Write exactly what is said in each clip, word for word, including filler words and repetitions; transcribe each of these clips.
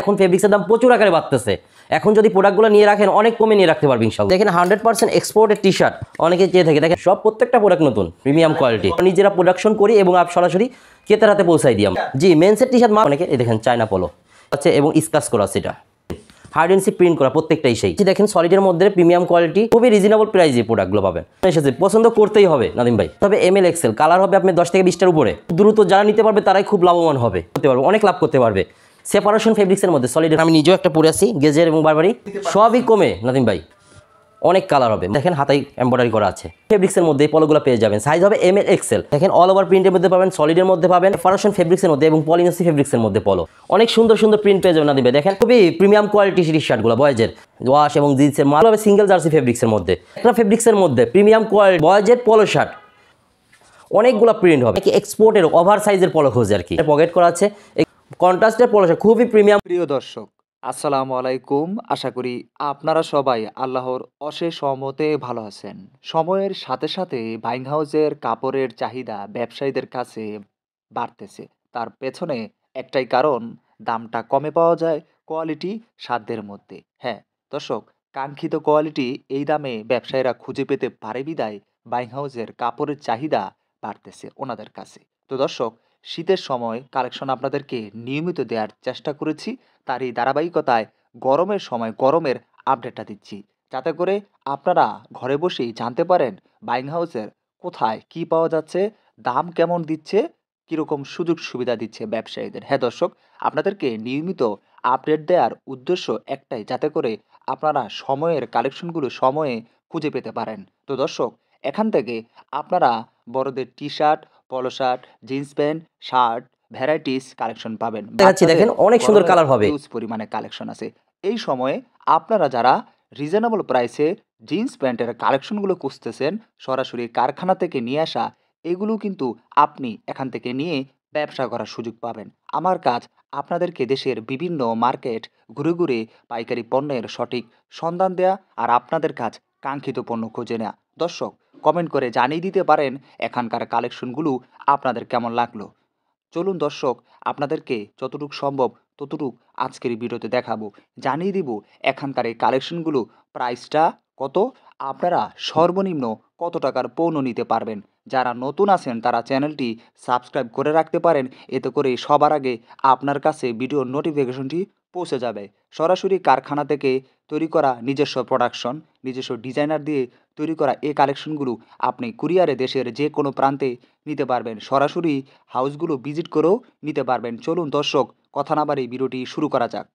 এখন ফেব্রিক্সের দাম প্রচুর আকারে বাড়তেছে। এখন যদি প্রোডাক্টগুলো নিয়ে রাখেন অনেক কমে নিয়ে রাখতে পারবেন ইনশাআল্লাহ। দেখেন হান্ড্রেড পার্সেন্ট এক্সপোর্টের টি শার্ট অনেকে চেয়ে থাকে, দেখেন সব প্রত্যেকটা প্রোডাক্ট নতুন প্রিমিয়াম কোয়ালিটি, নিজেরা প্রোডাকশন করি এবং আপ সরাসরি ক্রেতার হাতে পৌঁছাই দিই। জি মেন্সের টি শার্ট অনেকে এই দেখেন চায়না পোলো আছে এবং স্কাচ করা সেটা হার্ডেন্সি প্রিন্ট করা প্রত্যেকটাই সেই। দেখেন সলিডের মধ্যে প্রিমিয়াম কোয়ালিটি, খুবই রিজনেবল প্রাইসে প্রোডাক্টগুলো পাবেন। এসেছে পছন্দ করতেই হবে নাদিম ভাই। তবে এম এল এক্সেল কালার হবে আপনি দশ থেকে বিশটার উপরে, দ্রুত যারা নিতে পারবে তারাই খুব লাভবান হবে, করতে পারবে, অনেক লাভ করতে পারবে। সেপারেশন ফেব্রিক্সের মধ্যে সলিডের আমি নিজেও একটা পরে আছি, গেজের এবং বারবারি সবই কমে নাদিম ভাই, অনেক কালার হবে। দেখেন হাতায় এমব্রয়ডারি করা আছে, ফেব্রিক্সের মধ্যে এই পলোগুলো পেয়ে যাবেন। সাইজ হবে এম এল এক্সেল। দেখেন অল ওভার প্রিন্টের মধ্যে পাবেন, সলিডের মধ্যে পাবেন, সেপারেশন ফেব্রিক্সের মধ্যে এবং পলিনেসি ফেব্রিক্সের মধ্যে পলো, অনেক সুন্দর সুন্দর প্রিন্ট পেয়ে যাবেন নাদিম ভাই। দেখেন খুবই প্রিমিয়াম কোয়ালিটি টি শার্টগুলো বয়েজের ওয়াশ এবং জিন্সের মাল হবে সিঙ্গেল জার্সি ফেব্রিক্সের মধ্যে, একটা ফেব্রিক্সের মধ্যে প্রিমিয়াম কোয়ালিটি বয়েজের পলো শার্ট, অনেকগুলো প্রিন্ট হবে। এক্সপোর্টের ওভার সাইজের পলো খোঁজে আর কি, পকেট করা আছে, কন্ট্রাস্টের পলো শার্ট খুবই প্রিমিয়াম। প্রিয় দর্শক আসসালামু আলাইকুম, আশা করি আপনারা সবাই আল্লাহর অশেষ রহমতে ভালো আছেন। সময়ের সাথে সাথে বাইং হাউসের কাপড়ের চাহিদা ব্যবসায়ীদের কাছে বাড়তেছে, তার পেছনে একটাই কারণ, দামটা কমে পাওয়া যায়, কোয়ালিটি সাধ্যের মধ্যে। হ্যাঁ দর্শক, কাঙ্ক্ষিত কোয়ালিটি এই দামে ব্যবসায়ীরা খুঁজে পেতে পারে বিদায় বাইং হাউসের কাপড়ের চাহিদা বাড়তেছে ওনাদের কাছে। তো দর্শক, শীতের সময় কালেকশন আপনাদেরকে নিয়মিত দেওয়ার চেষ্টা করেছি, তারই ধারাবাহিকতায় গরমের সময় গরমের আপডেটটা দিচ্ছি, যাতে করে আপনারা ঘরে বসেই জানতে পারেন বাইং হাউসের কোথায় কি পাওয়া যাচ্ছে, দাম কেমন দিচ্ছে, কীরকম সুযোগ সুবিধা দিচ্ছে ব্যবসায়ীদের। হ্যাঁ দর্শক, আপনাদেরকে নিয়মিত আপডেট দেওয়ার উদ্দেশ্য একটাই, যাতে করে আপনারা সময়ের কালেকশনগুলো সময়ে খুঁজে পেতে পারেন। তো দর্শক, এখান থেকে আপনারা বড়দের T shirt, polo shirt, jeans pant, shirt varieties collection পাবেন। দেখেন অনেক সুন্দর কালার হবে, হিউজ পরিমাণে কালেকশন আছে। এই সময়ে আপনারা যারা রিজনেবল প্রাইসে জিন্স প্যান্টের কালেকশনগুলো খুঁজতেছেন, সরাসরি কারখানা থেকে নিয়ে আসা, এগুলো কিন্তু আপনি এখান থেকে নিয়ে ব্যবসা করার সুযোগ পাবেন। আমার কাজ আপনাদেরকে দেশের বিভিন্ন মার্কেট ঘুরে ঘুরে পাইকারি পণ্যের সঠিক সন্ধান দেয়া, আর আপনাদের কাজ কাঙ্ক্ষিত পণ্য খুঁজে নেওয়া। দর্শক, কমেন্ট করে জানিয়ে দিতে পারেন এখানকার কালেকশনগুলো আপনাদের কেমন লাগলো। চলুন দর্শক, আপনাদেরকে যতটুকু সম্ভব ততটুকু আজকের ভিডিওতে দেখাবো, জানিয়ে দিব এখানকার এই কালেকশনগুলো প্রাইসটা কত, আপনারা সর্বনিম্ন কত টাকার পণ্য নিতে পারবেন। যারা নতুন আছেন তারা চ্যানেলটি সাবস্ক্রাইব করে রাখতে পারেন, এতে করে সবার আগে আপনার কাছে ভিডিওর নোটিফিকেশনটি পৌঁছে যাবে। সরাসরি কারখানা থেকে তৈরি করা নিজস্ব প্রোডাকশন, নিজস্ব ডিজাইনার দিয়ে তৈরি করা এই কালেকশনগুলো আপনি কুরিয়ারে দেশের যে কোনো প্রান্তে নিতে পারবেন, সরাসরি হাউসগুলো ভিজিট করেও নিতে পারবেন। চলুন দর্শক, কথা না বাড়িয়ে ভিডিওটি শুরু করা যাক।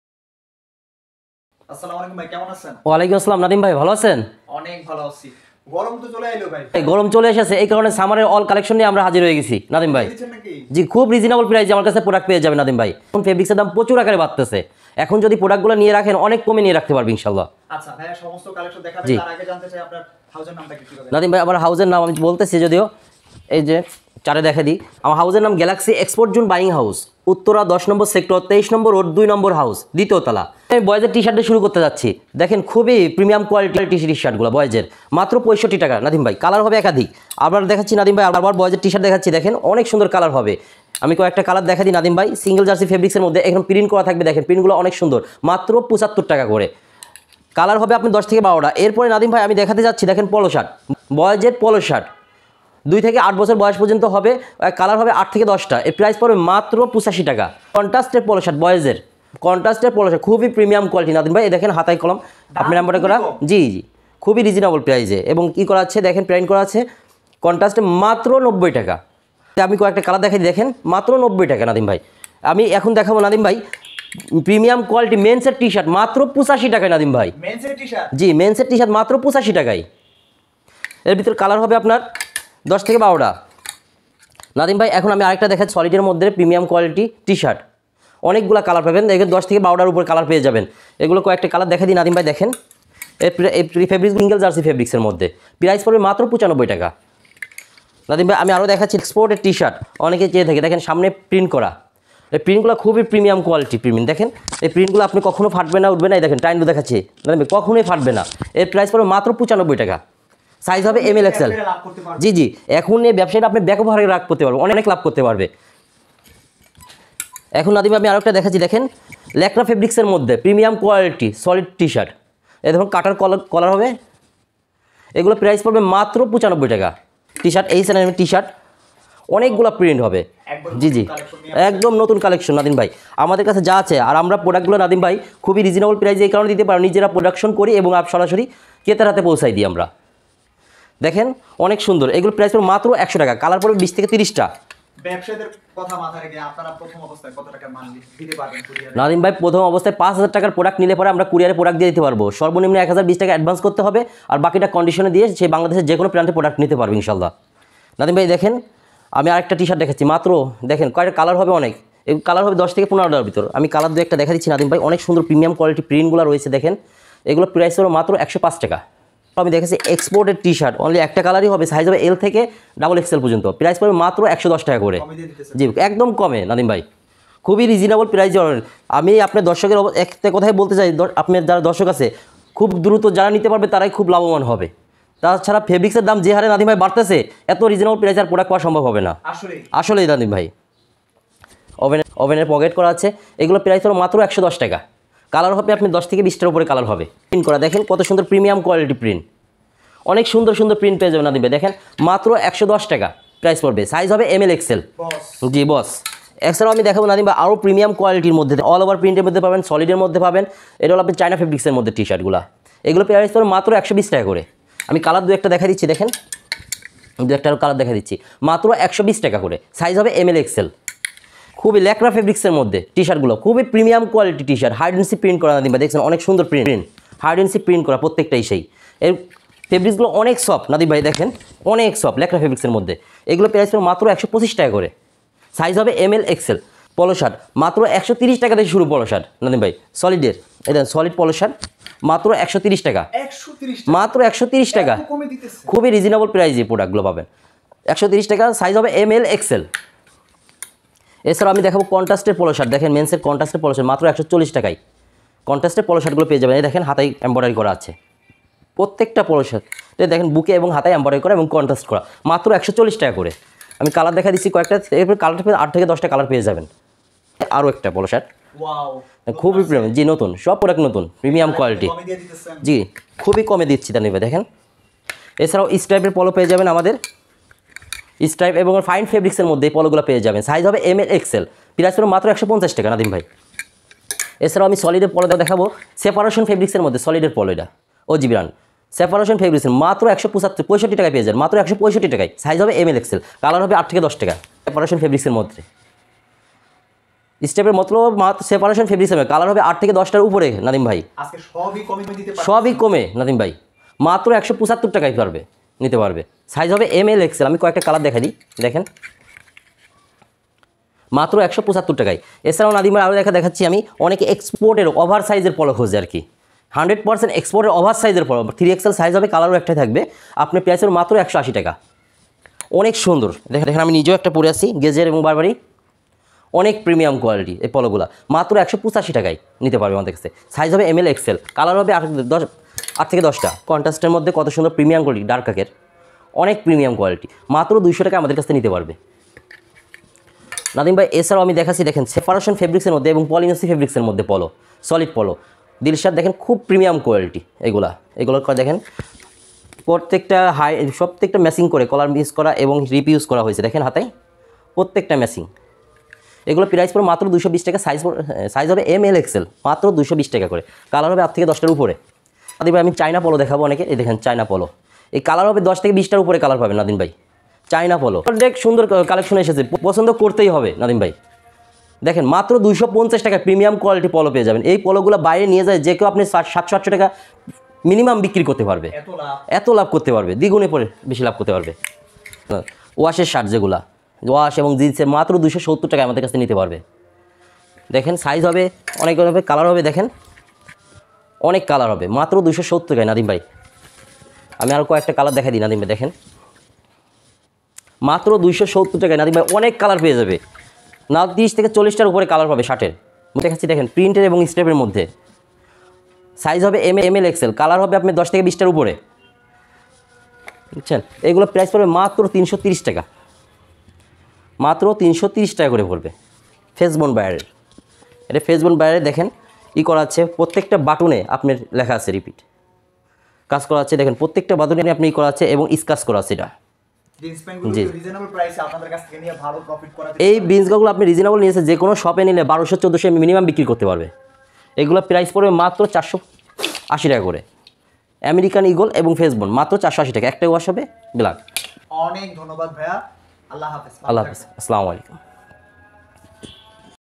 আসসালামু আলাইকুম ভাই, কেমন আছেন? ওয়ালাইকুম আসসালাম নাদিম ভাই, ভালো আছেন? অনেক ভালো আছি। গরম তো চলে এলো ভাই। গরম চলে এসেছে, এই কারণে সামারের অল কালেকশন নিয়ে আমরা হাজির হয়ে গেছি নাদিম ভাই। জি খুব রিজনেবল প্রাইসে আমার কাছে প্রোডাক্ট পেয়ে যাবেন নাদিম ভাই। এখন ফেব্রিক্সের দাম প্রচুর আকারে বাড়তেছে, এখন যদি প্রোডাক্টগুলো নিয়ে রাখেন অনেক কমে নিয়ে রাখতে পারবেন ইনশাআল্লাহ। আচ্ছা ভাই, সমস্ত কালেকশন দেখাবেন, তার আগে জানতে চাই আপনার হাউসের নামটা কি হবে? নাদিম ভাই আমার হাউসের নাম আমি বলতেছি, যদিও এই যে চারে দেখা দিই, আমার হাউসের নাম Galaxy export zone buying house, Uttara দশ নম্বর সেক্টর, তেইশ নম্বর রোড, দুই নম্বর হাউস, দ্বিতীয় তলা। আমি বয়েজের টি শার্টে শুরু করতে যাচ্ছি। দেখেন খুবই প্রিমিয়াম কোয়ালিটির টি শার্টগুলো বয়েজের, মাত্র পঁয়ষট্টি টাকা নাদিম ভাই। কালার হবে একাধিক, আবার দেখাচ্ছি নাদিম ভাই, আবার বয়েজের টি শার্ট দেখাচ্ছি। দেখেন অনেক সুন্দর কালার হবে, আমি কয়েকটা কালার দেখা দিই নাদিম ভাই। সিঙ্গেল জার্সি ফেব্রিক্সের মধ্যে এখন প্রিন্ট করা থাকবে, দেখেন প্রিন্টগুলো অনেক সুন্দর, মাত্র পঁচাত্তর টাকা করে। কালার হবে আপনি দশ থেকে বারোটা। এরপরে নাদিম ভাই আমি দেখাতে যাচ্ছি, দেখেন পলো শার্ট, বয়েজের পলো শার্ট, দুই থেকে আট বছর বয়স পর্যন্ত হবে, কালার হবে আট থেকে দশটা। এর প্রাইস পড়বে মাত্র পঁচাশি টাকা। কন্ট্রাস্টের পলো শার্ট বয়েজের, কন্ট্রাস্টের পলো শার্ট খুবই প্রিমিয়াম কোয়ালিটি নাদিম ভাই। দেখেন হাতায় কলম আপনার নাম্বারটা করা, জি জি খুবই রিজনেবল প্রাইসে, এবং কি করা আছে দেখেন প্রিন্ট করা আছে, কন্ট্রাস্টে মাত্র নব্বই টাকা। আমি কয়েকটা কালার দেখাই, দেখেন মাত্র নব্বই টাকা নাদিম ভাই। আমি এখন দেখাবো নাদিম ভাই প্রিমিয়াম কোয়ালিটি মেন্সের টি শার্ট, মাত্র পঁচাশি টাকায় নাদিম ভাই। মেন্সের টি শার্ট, জি মেন্সের টি শার্ট মাত্র পঁচাশি টাকায়। এর ভিতর কালার হবে আপনার দশ থেকে বারোটা নাদিম ভাই। এখন আমি আরেকটা দেখাচ্ছি সলিডের মধ্যে প্রিমিয়াম কোয়ালিটি টি শার্ট, অনেকগুলো কালার পাবেন, দেখেন দশ থেকে বারোটার উপর কালার পেয়ে যাবেন। এগুলো কয়েকটা কালার দেখা দিই নাদিম ভাই। দেখেন এই ফেব্রিক্স সিঙ্গেল জার্সি ফেব্রিক্সের মধ্যে প্রাইস পড়বে মাত্র পঁচানব্বই টাকা নাদিম ভাই। আমি আরও দেখাচ্ছি এক্সপোর্টের টি শার্ট, অনেকে চেয়ে থাকে, দেখেন সামনে প্রিন্ট করা, এই প্রিন্টগুলো খুবই প্রিমিয়াম কোয়ালিটি প্রিন্ট। দেখেন এই প্রিন্টগুলো আপনি কখনো ফাটবে না, উঠবে না, দেখেন টাইনগুলো দেখাচ্ছি নাদিম ভাই, কখনোই ফাটবে না। এর প্রাইস পড়বে মাত্র পঁচানব্বই টাকা। সাইজ হবে এম এল এক্সেল। জি জি এখন এই ব্যবসায়ীটা আপনি ব্যাপকভাবে লাভ করতে পারবে, অনেক লাভ করতে পারবে। এখন নাদিম আমি আরেকটা দেখাচ্ছি, দেখেন ল্যাকড়া ফেব্রিক্সের মধ্যে premium quality solid T shirt. এই দেখুন কাটার কলার কলার হবে, এগুলো প্রাইস পড়বে মাত্র পঁচানব্বই টাকা। টি শার্ট এই স্যানের টি শার্ট অনেকগুলো প্রিন্ট হবে। জি জি একদম নতুন কালেকশন নাদিম ভাই, আমাদের কাছে যা আছে। আর আমরা প্রোডাক্টগুলো নাদিম ভাই খুবই রিজনেবল প্রাইসে এই কারণে দিতে পারি, নিজেরা প্রোডাকশন করি এবং আপ সরাসরি ক্রেতার হাতে পৌঁছাই দিই আমরা। দেখেন অনেক সুন্দর, এগুলো প্রাইস পড়বে মাত্র একশো টাকা, কালার পড়বে বিশ থেকে তিরিশটা। ব্যবসায়ীদের কথা মাথায় রেখে আপনারা প্রথম অবস্থায় কত টাকা মাল দিতে পারবেন কুরিয়ারে? নাদিম ভাই প্রথম অবস্থায় পাঁচ হাজার টাকার প্রোডাক্ট নিলে পরে আমরা কুরিয়ারে প্রোডাক্ট দিয়ে দিতে পারবো। সর্বনিম্ন এক হাজার বিশ টাকা অ্যাডভান্স করতে হবে, আর বাকিটা কন্ডিশনে দিয়ে সেই বাংলাদেশের যে কোনো প্রান্তে প্রোডাক্ট নিতে পারবে ইনশাল্লাহ। নাদিম ভাই দেখেন আমি আরেকটা টি শার্ট দেখাচ্ছি, মাত্র দেখেন কয়টা কালার হবে, অনেক এই কালার হবে দশ থেকে পনেরোটার ভিতর। আমি কালার দু একটা দেখা দিচ্ছি নাদিম ভাই, অনেক সুন্দর প্রিমিয়াম কোয়ালিটি প্রিন্টগুলো রয়েছে। দেখেন এগুলো প্রাইস হলো মাত্র একশো পাঁচ টাকা। আমি দেখেছি এক্সপোর্টের টি শার্ট অনলি একটা কালারই হবে, সাইজ হবে এল থেকে ডাবল এক্সেল পর্যন্ত, প্রাইস পড়বে মাত্র একশো দশ টাকা করে। জি একদম কমে নাদিম ভাই, খুবই রিজনেবল প্রাইস। আমি আপনার দর্শকের একটা কথাই বলতে চাই, আপনার যারা দর্শক আছে খুব দ্রুত যারা নিতে পারবে তারাই খুব লাভবান হবে। তাছাড়া ফেব্রিক্সের দাম যে হারে নাদিম ভাই বাড়তেছে, এত রিজনেবল প্রাইস আর প্রোডাক্ট পাওয়া সম্ভব হবে না আসলে আসলেই নাদিম ভাই। ওভেন ওভেনের পকেট করা আছে, এগুলো প্রাইস হলো মাত্র একশো দশ টাকা। কালার হবে আপনি দশ থেকে বিশটার উপরে কালার হবে। প্রিন্ট করা দেখেন কত সুন্দর প্রিমিয়াম কোয়ালিটি প্রিন্ট, অনেক সুন্দর সুন্দর প্রিন্ট পেয়ে যাবেন নাদিম ভাই। দেখেন মাত্র একশো দশ টাকা প্রাইস পড়বে, সাইজ হবে এম এল এক্সেল। জি বস। এছাড়াও আমি দেখাবো নাদিম ভাই আরও প্রিমিয়াম কোয়ালিটির মধ্যে, অল ওভার প্রিন্টের মধ্যে পাবেন, সলিডের মধ্যে পাবেন। এটা হলো আপনি চায়না ফেব্রিক্সের মধ্যে টি শার্টগুলো, এগুলো প্রাইস পড়বে মাত্র একশো বিশ টাকা করে। আমি কালার দু একটা দেখা দিচ্ছি, দেখেন দু একটা কালার দেখা দিচ্ছি, মাত্র একশো বিশ টাকা করে, সাইজ হবে এম এল এক্সেল। খুবই ল্যাকড়া ফেব্রিক্সের মধ্যে টি শার্টগুলো, খুবই premium quality T shirt, high density print করা নাদিম ভাই। দেখছেন অনেক সুন্দর প্রিন্ট, হাইডেন্সি প্রিন্ট করা প্রত্যেকটাই সেই। এর ফেব্রিক্সগুলো অনেক সফট নাদিম ভাই, দেখেন অনেক সফট ল্যাকড়া ফেব্রিক্সের মধ্যে। এগুলো প্রাইস পড়বে মাত্র একশো পঁচিশ টাকা করে, সাইজ হবে M L XL. Polo shirt মাত্র একশো তিরিশ টাকা থেকে শুরু, পলো শার্ট নাদিম ভাই সলিডের, এটা সলিড পলো শার্ট মাত্র একশো তিরিশ টাকা, মাত্র একশো তিরিশ টাকা, খুবই রিজনেবল প্রাইসে প্রোডাক্টগুলো পাবেন। একশো তিরিশ টাকা, সাইজ হবে এম এল এক্সেল। এছাড়াও আমি দেখাবো কন্ট্রাস্টের পলো শার্ট, দেখেন মেন্সের কন্ট্রাস্টের পলো শার্ট মাত্র একশো চল্লিশ টাকায়। কন্ট্রাস্টের পলো শার্টগুলো পেয়ে যাবেন, এই দেখেন হাতায় এমব্রয়ডারি করা আছে প্রত্যেকটা পলো শার্ট, এটা দেখেন বুকে এবং হাতায় এমব্রয়ডারি করা এবং কন্ট্রাস্ট করা, মাত্র একশো চল্লিশ টাকা করে। আমি কালার দেখা দিচ্ছি কয়েকটা, এরপর কালারটা পেয়ে আট থেকে দশটা কালার পেয়ে যাবেন। আরও একটা পলো শার্ট খুবই প্রিমিয়াম, জি নতুন, সব প্রোডাক্ট নতুন, প্রিমিয়াম কোয়ালিটি। জি খুবই কমে দিচ্ছি তা নেবে দেখেন। এছাড়াও স্ট্রাইপের পলো পেয়ে যাবেন আমাদের, স্ট্রাইপ এবং ফাইন ফেব্রিক্সের মধ্যে এই পলোগুলো পেয়ে যাবেন, সাইজ হবে এম এল এক্সেল, প্রাইস পড়বে মাত্র একশো পঞ্চাশ টাকা নাদিম ভাই। এছাড়াও আমি সলিডের পলোটা দেখাবো, সেপারেশন ফেব্রিক্সের মধ্যে সলিডের পলো, এটা ও জি ব্র্যান্ড সেপারেশন ফেব্রিক্সের মাত্র একশো পঁচাত্তর পঁয়ষট্টি টাকায় পেয়ে যাবেন, মাত্র একশো পঁয়ষট্টি টাকায়, সাইজ হবে এম এল এক্সেল, কালার হবে আট থেকে দশ টাকা। সেপারেশন ফেব্রিক্সের মধ্যে স্টেপের মতলব মাত্র সেপারেশন ফেব্রিক্সের কালার হবে আট থেকে দশটার উপরে নাদিম ভাই, আজকে সবই কমে দিতে পারবেন, সবই কমে নাদিম ভাই, মাত্র একশো পঁচাত্তর টাকায় পারবে নিতে পারবে, সাইজ হবে এম এল এক্সেল। আমি কয়েকটা কালার দেখা দিই, দেখেন মাত্র একশো পঁচাত্তর টাকায়। এছাড়াও নাদিমের আরও দেখা দেখাচ্ছি আমি, অনেকে এক্সপোর্টের ওভার সাইজের পলো খোঁজে আর কি, হান্ড্রেড পার্সেন্ট এক্সপোর্টের ওভার সাইজের পলো, থ্রি এক্সেল সাইজ হবে, কালারও একটাই থাকবে, আপনার প্রাইসের মাত্র একশো আশি টাকা। অনেক সুন্দর দেখেন, দেখেন আমি নিজেও একটা পরে আছি গেজের এবং বারবারি, অনেক প্রিমিয়াম কোয়ালিটি এই পলোগুলা, মাত্র একশো পঁচাশি টাকায় নিতে পারবে আমাদের কাছে, সাইজ হবে এম এল এক্সেল, কালার হবে আট দশ আট থেকে দশটা। কন্ট্রাস্টের মধ্যে কত সুন্দর প্রিমিয়াম কোয়ালিটি, ডার্ক কাকের অনেক প্রিমিয়াম কোয়ালিটি, মাত্র দুইশো টাকা আমাদের কাছে নিতে পারবে নাদিম ভাই। এছাড়াও আমি দেখাচ্ছি দেখেন সেপারেশন ফেব্রিক্সের মধ্যে এবং পলিনেসি ফেব্রিক্সের মধ্যে পলো, সলিড পলো দিলশাদ, দেখেন খুব প্রিমিয়াম কোয়ালিটি এগুলা, এগুলো দেখেন প্রত্যেকটা হাই প্রত্যেকটা ম্যাচিং করে কলার মিস করা এবং রিপ ইউজ করা হয়েছে, দেখেন হাতায় প্রত্যেকটা ম্যাচিং। এগুলো প্রাইস পড়ে মাত্র দুশো বিশ টাকা, সাইজ সাইজ হবে এম এল এক্সেল, মাত্র দুশো বিশ টাকা করে, কালার হবে আট থেকে দশটার উপরে। নাদিম ভাই আমি চায়না পলো দেখাবো অনেকে, এই দেখেন চায়না পলো, এই কালার হবে দশ থেকে বিশটার উপরে কালার পাবেন নাদিম ভাই, চায়না পলো অনেক সুন্দর কালেকশন এসেছে, পছন্দ করতেই হবে নাদিম ভাই। দেখেন মাত্র দুইশো পঞ্চাশ টাকা প্রিমিয়াম কোয়ালিটি পলো পেয়ে যাবেন, এই পলোগুলো বাইরে নিয়ে যায় যে কেউ আপনি সাতশো আটশো টাকা মিনিমাম বিক্রি করতে পারবে, এত লাভ করতে পারবে, দ্বিগুণে পরে বেশি লাভ করতে পারবে। ওয়াশের শার্ট যেগুলা ওয়াশ এবং জিন্সের মাত্র দুশো সত্তর টাকা আমাদের কাছে নিতে পারবে। দেখেন সাইজ হবে অনেক হবে, কালার হবে, দেখেন অনেক কালার হবে, মাত্র দুশো সত্তর টাকায় নাদিম ভাই। আমি আরও কয়েকটা কালার দেখা দিই নাদিম ভাই, দেখেন মাত্র দুইশো সত্তর টাকায় নাদিম ভাই অনেক কালার পেয়ে যাবে, না তিরিশ থেকে চল্লিশটার উপরে কালার পাবে শার্টের। দেখাচ্ছি দেখেন প্রিন্টের এবং স্টেপের মধ্যে, সাইজ হবে M M L XL, colour হবে আপনি দশ থেকে বিশটার উপরে, বুঝছেন। এগুলো প্রাইস পড়বে মাত্র তিনশো তিরিশ টাকা, মাত্র তিনশো তিরিশ টাকা করে পড়বে। ফেসবোন বাইরের, এটা ফেসবোন বাইরে দেখেন ই করা আছে, প্রত্যেকটা বাটনে আপনার লেখা আছে রিপিট, কাজ করা আছে দেখেন প্রত্যেকটা বাটনে আপনি ই করা আছে এবং স্কাচ করা আছে। এটা জিন্স প্যান্টগুলো জি। রিজনেবল প্রাইসে আপনাদের কাছ থেকে নিয়ে ভালো প্রফিট করা যায়। এই বিনসগুলো আপনি রিজনেবল নিয়েছে, যে কোনো শপে নিলে বারোশো চোদ্দোশো মিনিমাম বিক্রি করতে পারবে। এগুলো প্রাইস পড়বে মাত্র চারশো আশি টাকা করে। আমেরিকান ইগল এবং ফেসবোন মাত্র চারশো আশি টাকা, একটা ওয়াশ হবে ব্ল্যাক। অনেক ধন্যবাদ ভাইয়া, আল্লাহ হাফেজ। আল্লাহ হাফিজ, আসসালামু আলাইকুম।